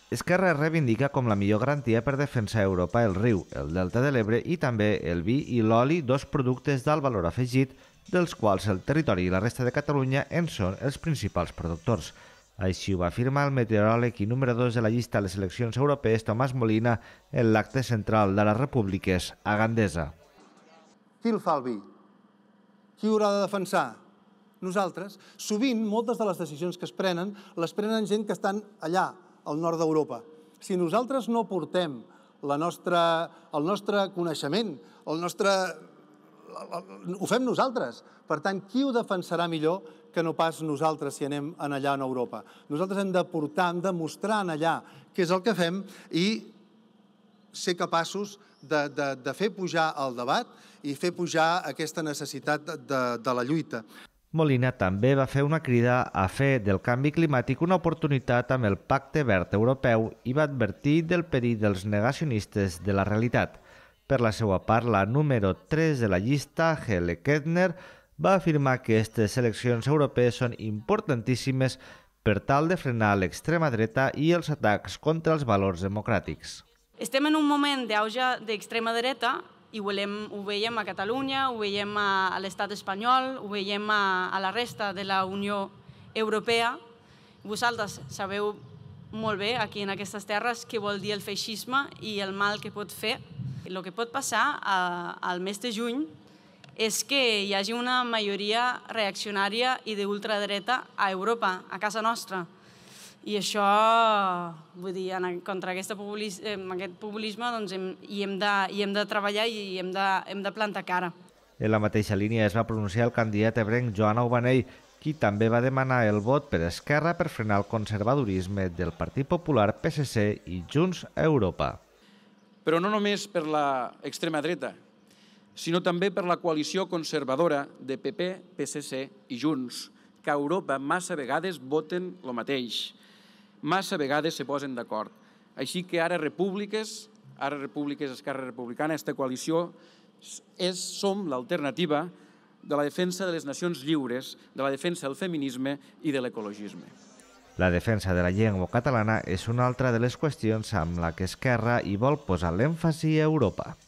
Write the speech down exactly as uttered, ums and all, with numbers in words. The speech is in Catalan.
Esquerra es reivindica com la millor garantia per defensar a Europa el riu, el delta de l'Ebre i també el vi i l'oli, dos productes d'alt valor afegit, dels quals el territori i la resta de Catalunya en són els principals productors. Així ho va afirmar el meteoròleg i número dos de la llista a les eleccions europees, Tomàs Molina, en l'acte central de les Repúbliques a Gandesa. Qui el fa el vi? Qui ho haurà de defensar? Nosaltres. Sovint, moltes de les decisions que es prenen, les prenen gent que estan allà, al nord d'Europa. Si nosaltres no portem la nostra, el nostre coneixement, el nostre... ho fem nosaltres. Per tant, qui ho defensarà millor que no pas nosaltres si anem allà a Europa? Nosaltres hem de portar, hem de mostrar allà què és el que fem i ser capaços de, de, de fer pujar el debat i fer pujar aquesta necessitat de, de la lluita. Molina també va fer una crida a fer del canvi climàtic una oportunitat amb el Pacte Verd Europeu i va advertir del perill dels negacionistes de la realitat. Per la seva part, la número tres de la llista, Hele Kettner, va afirmar que aquestes eleccions europees són importantíssimes per tal de frenar l'extrema dreta i els atacs contra els valors democràtics. Estem en un moment d'auge d'extrema dreta i ho, volem, ho veiem a Catalunya, ho veiem a, a l'estat espanyol, ho veiem a, a la resta de la Unió Europea. Vosaltres sabeu molt bé aquí en aquestes terres què vol dir el feixisme i el mal que pot fer. El que pot passar a, al mes de juny és que hi hagi una majoria reaccionària i d'ultradreta a Europa, a casa nostra. I això, vull dir, contra aquest populisme doncs hem, hi, hem de, hi hem de treballar i hem de, hem de plantar cara. En la mateixa línia es va pronunciar el candidat ebrenc Joan Aubanell, qui també va demanar el vot per Esquerra per frenar el conservadorisme del Partit Popular, P S C i Junts a Europa. Però no només per l'extrema dreta, sinó també per la coalició conservadora de P P, P S C i Junts, que a Europa massa vegades voten el mateix. Massa vegades se posen d'acord. Així que ara Repúbliques, ara Repúbliques, Esquerra Republicana, aquesta coalició, és, som l'alternativa de la defensa de les nacions lliures, de la defensa del feminisme i de l'ecologisme. La defensa de la llengua catalana és una altra de les qüestions amb la que Esquerra hi vol posar l'èmfasi a Europa.